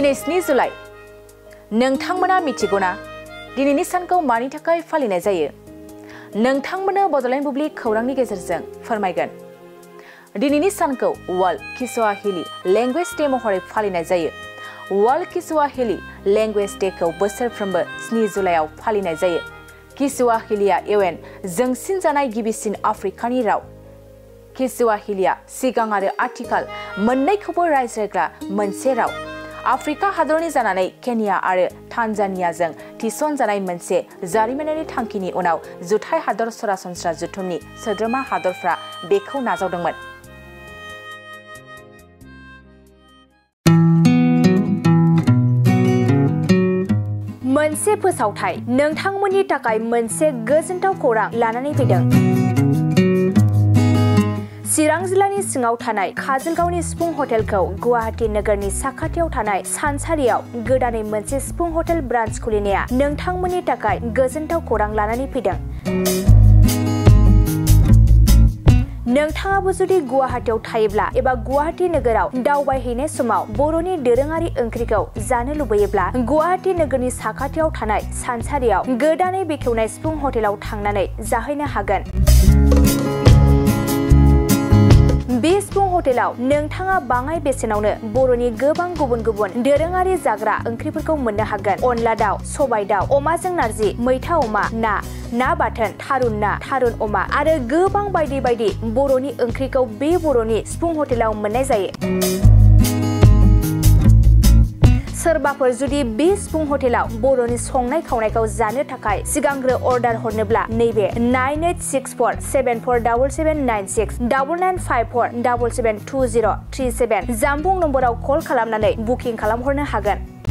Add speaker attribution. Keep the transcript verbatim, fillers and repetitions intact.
Speaker 1: दिनै स्नि जुलाइ नोंथांमोना मिथिगौना दिनैनि सानखौ मानि थाखाय फालिनाय जायो नोंथांमोननो बड'लेण्ड बुब्लि खौरांनि गेजेरजों फोरमायगोन दिनैनि सानखौ वर्ल्ड किस्वाहिली लैंग्वेज डे महरै फालिनाय जायो वर्ल्ड किस्वाहिली लैंग्वेज डे खौ बोसोरफ्रोमबो स्नि जुलाइआव फालिनाय जायो किस्वाहिलीआ इउएन जोंसिन जानाय गिबिसिन आफ्रिकानि राव किस्वाहिलीआ सिगां आरो आथिखाल मोन्नैखौबो रायज्लायग्रा मोनसे राव आफ्रिका हादरनि जानानै केनिया आरो तान्जानियाजों थिसनजानाय मोनसे जारिमिनारि थांखिनि उनाव जुथाइ हादर सरासनस्रा जुथुमनि सोद्रोमा हादरफ्रा बेखौ नाजावदोंमोन मोनसे फोसावथाय नोंथांमोननि थाखाय मोनसे गोजोनथाव खौरां लानानै फैदों चिरां जिल्लानि सिङाव थानाय काजलगावनि सिफुं हटेलखौ गुवाहाटी नोगोरनि साखाथियाव थानाय सानसारियाव गोदानै मोनसे सिफुं हटेल ब्रान्च खुलिनाया नोंथांमोननि थाखाय गोजोनथाव खौरां लानानै फैदों नोंथाङाबो जुदि गुवाहाटीयाव थायोब्ला एबा गुवाहाटी नोगोराव दावबायहैनाय समाव बर'नि दोरोङारि ओंख्रिखौ जानो लुबैयोब्ला गुवाहाटी नोगोरनि साखाथियाव थानाय सानसारियाव गोदानै बेखेवनाय सिफुं हटेलाव थांनानै जाहैनो हागोन बे सिफुं हटेलाव नोंथाङा बाङाय बेसेनावनो बर'नि गोबां गुबुन गुबुन दोरोङारि जाग्रा ओंख्रिफोरखौ मोननो हागोन अनला दाउ सबाय दाउ अमाजों नारजि मैथा अमा ना ना बाथोन थारुन ना थारुन अमा आरो गोबां बायदि बायदि बर'नि ओंख्रिखौ बे बर'नि सिफुं हटेलाव मोननाय जायो सोरबाफोर जुदि बे सिफुं हटेलाव बर'नि संनाय खावनायखौ जानो थाखाय सिगांग्रो अर्डार हरनोब्ला नैबे nine eight six four seven four seven seven nine six nine nine five four seven seven two zero' three seven जानबुं नम्बराव कल खालामनानै बुकिं खालामहरनो हागोन